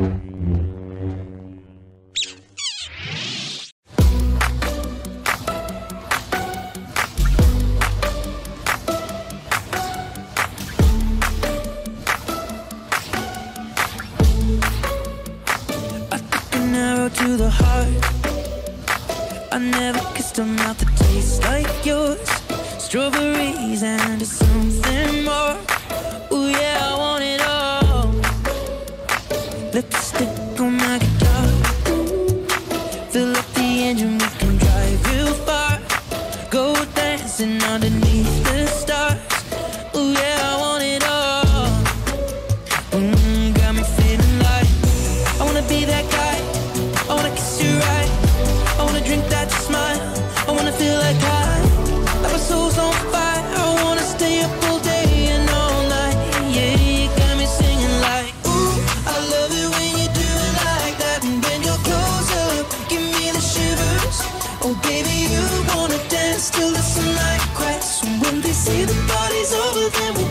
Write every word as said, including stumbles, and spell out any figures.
To the heart, I never kissed a mouth that tastes like yours. Strawberries and something more. Ooh yeah, I want it all. Lipstick on my guitar. Fill up the engine, we can drive real far. Go dancing underneath the stars. Ooh yeah, I want it all. Mm, got me feeling like I wanna be that guy. I wanna kiss you right. I wanna drink that smile. I wanna feel like I, like my soul's on fire. I wanna stay up all day and all night. Yeah, you got me singing like, ooh, I love it when you do it like that. And when you're close up, give me the shivers. Oh baby, you wanna dance till the sunlight cracks. And when they say the party's over, then we